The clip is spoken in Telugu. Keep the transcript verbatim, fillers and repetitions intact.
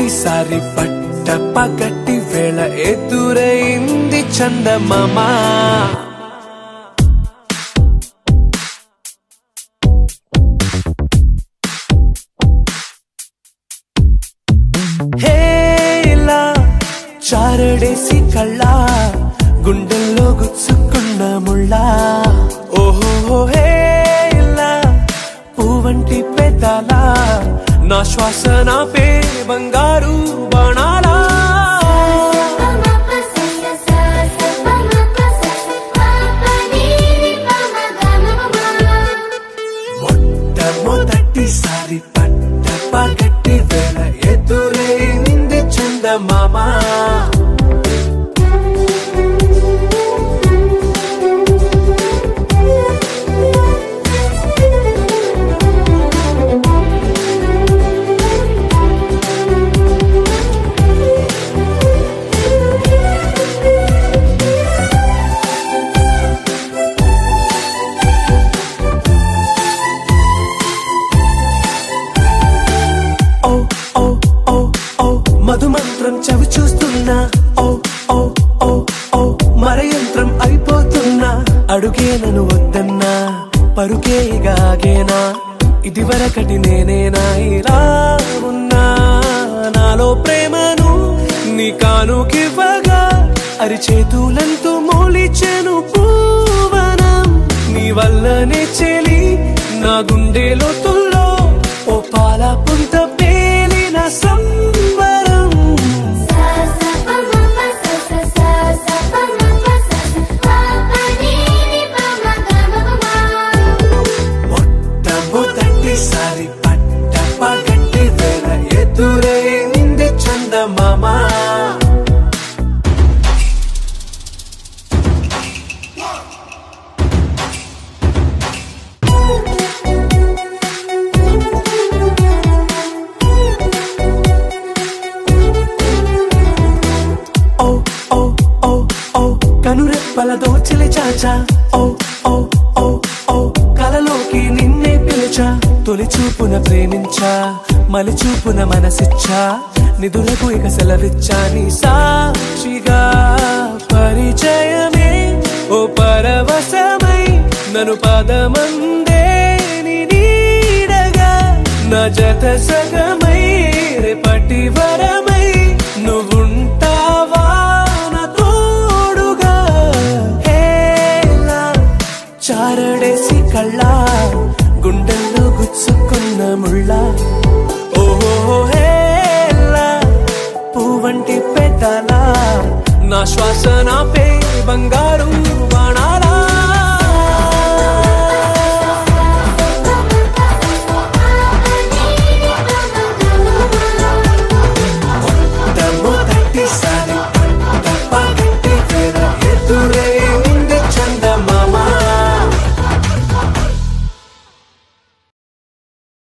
మొదటిసారి పట్ట పగటి వేళ ఎదురైంది చందమామ. హేలా చారడేసి కళ్ళ గుండెల్లో గుచ్చుకున్న ముళ్ళ. ఓహో హేలా పూవంటి పెదాల నా శ్వాస నా పే బంగారు బాణాల. మొట్టమొదటిసారి పట్ట పగటి వేళ ఎదురైంది చందమామ. మధుమంత్రం చవి చూస్తున్నా, ఓ ఓ ఓ ఓ మరయంత్రం అయిపోతున్నా. అడుగే నన్ను వద్దన్నా పరుకే గాగేనా, ఇది వరకటి నేనేనా ఇలా ఉన్నా. నాలో ప్రేమను నీ కానుకివ్వగా అరిచేతులంతో మోలిచెను పూవనం. నీ వల్లనే చెలి నా గుండె లోతుల్లో ఓ పాల పుంత పేలిన సంబరం. మొట్టమొదటిసారి పట్ట పగటి వేళ ఎదురైంది చందమామ. కనురెప్పల దోచిలి చాచా, ఓ ఓ ఓ ఓ కలలోకి నిన్నే పిలిచా. తొలి చూపున ప్రేమించా మలి చూపున మనసిచ్చా. నిధులకు ఇక సెలవిచ్చా నీ సాక్షిగా. పరిచయమే ఓ పరవశమై నన్ను పదమందే నీ నీడగా. నా జత సగమై రేపటి వరమై నువ్వుంటావా చారడేసి కళ్ళ గుండెల్లో గుచ్చుకున్న ముళ్ళ. ఓహో హేలా పూవంటి పెదాల నా శ్వాస నా పే బంగారు బాణాల.